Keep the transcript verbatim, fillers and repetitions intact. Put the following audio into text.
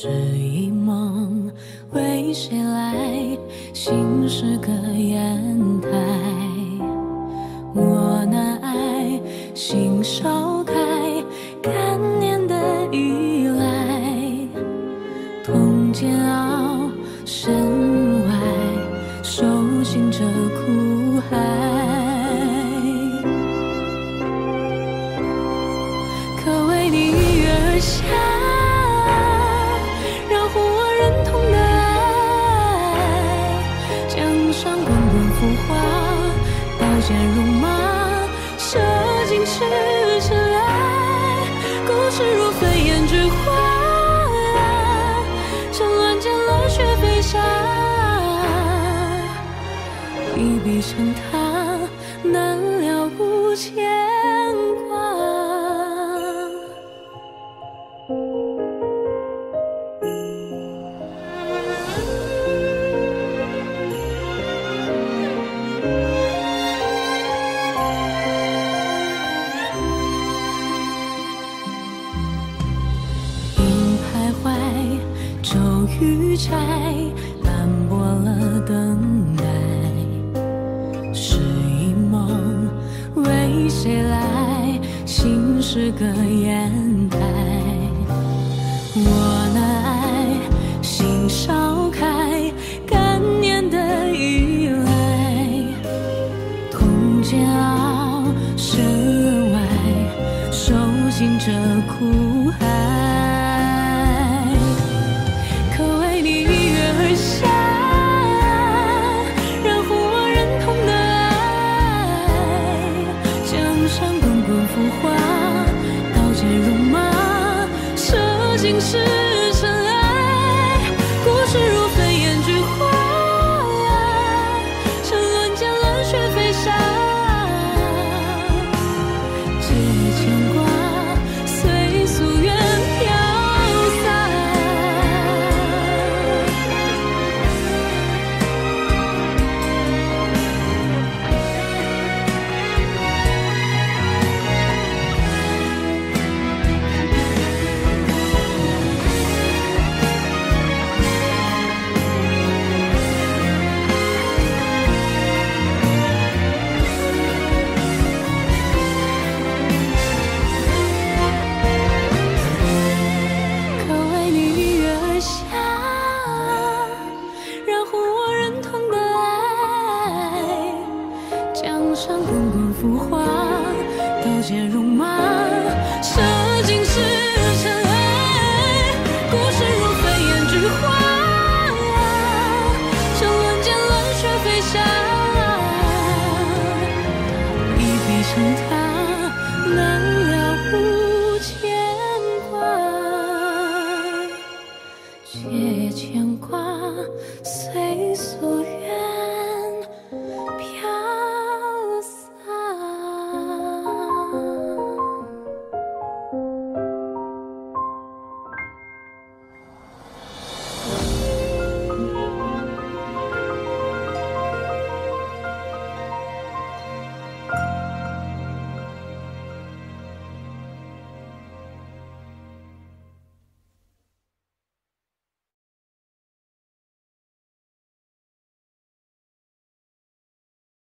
是一梦，为谁来？心是个砚台，我难爱，心烧开，干念的依赖，痛煎熬，身外，手心着苦海。可为你一跃而下，让护我忍痛的爱，江上滚滚浮华，刀剑戎马，射尽赤尘埃。故事如飞燕之花，趁乱间热血飞沙，一笔成他，难了无牵挂。骤雨柴，斑驳了等待。是一梦，为谁来？心是个砚台。我难爱，心烧开，干念的依赖。痛煎熬，身外，手心着苦海。尽是尘埃，故事如飞燕之花，趁乱间热血飞沙，借牵挂，随夙愿飘洒。上滚滚浮华，刀剑戎马，射尽是尘埃。故事如飞燕之花，趁乱间热血飞沙，一笔成他，难了无牵挂。借牵挂，随所